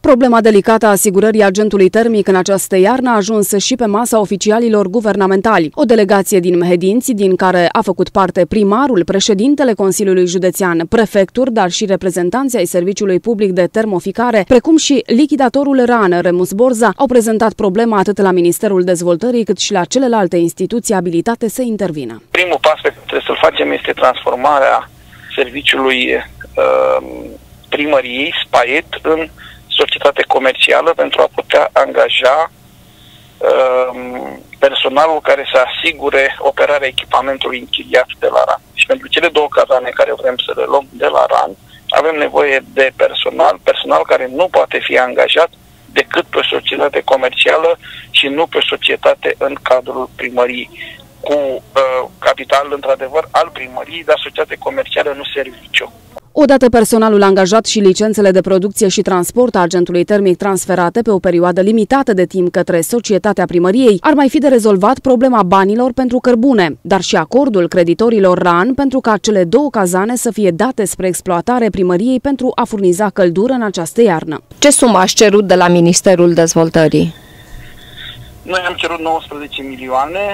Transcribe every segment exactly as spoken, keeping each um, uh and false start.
Problema delicată a asigurării agentului termic în această iarnă a ajuns și pe masa oficialilor guvernamentali. O delegație din Mehedinți, din care a făcut parte primarul, președintele Consiliului Județean, prefecturi, dar și reprezentanții ai Serviciului Public de Termoficare, precum și lichidatorul RAN, Remus Borza, au prezentat problema atât la Ministerul Dezvoltării cât și la celelalte instituții abilitate să intervină. Primul pas pe care trebuie să-l facem este transformarea serviciului uh, primăriei, SPAET, în societate comercială pentru a putea angaja uh, personalul care să asigure operarea echipamentului închiriat de la RAN. Și pentru cele două cazane care vrem să le luăm de la RAN, avem nevoie de personal, personal care nu poate fi angajat decât pe o societate comercială și nu pe o societate în cadrul primăriei, cu uh, capital, într-adevăr, al primăriei, dar societate comercială, nu serviciu. Odată personalul angajat și licențele de producție și transport a agentului termic transferate pe o perioadă limitată de timp către societatea primăriei, ar mai fi de rezolvat problema banilor pentru cărbune, dar și acordul creditorilor RAN pentru ca cele două cazane să fie date spre exploatare primăriei pentru a furniza căldură în această iarnă. Ce sumă ați cerut de la Ministerul Dezvoltării? Noi am cerut nouăsprezece milioane,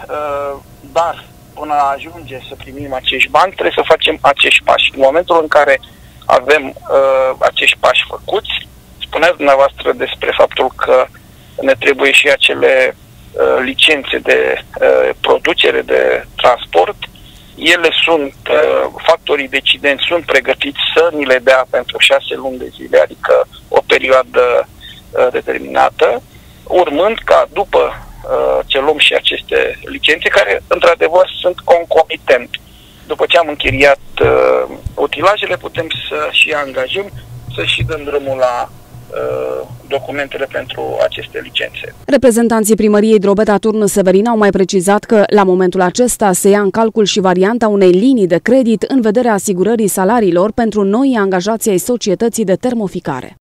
dar până ajunge să primim acești bani, trebuie să facem acești pași. În momentul în care avem uh, acești pași făcuți, spuneați dumneavoastră despre faptul că ne trebuie și acele uh, licențe de uh, producere, de transport. Ele sunt, uh, factorii decidenți sunt pregătiți să ni le dea pentru șase luni de zile, adică o perioadă uh, determinată, urmând ca după ce luăm și aceste licențe, care într-adevăr sunt concomitent. După ce am închiriat uh, utilajele, putem să și angajăm, să și dăm drumul la uh, documentele pentru aceste licențe. Reprezentanții primăriei Drobeta Turnu Severin au mai precizat că la momentul acesta se ia în calcul și varianta unei linii de credit în vederea asigurării salariilor pentru noi angajații ai societății de termoficare.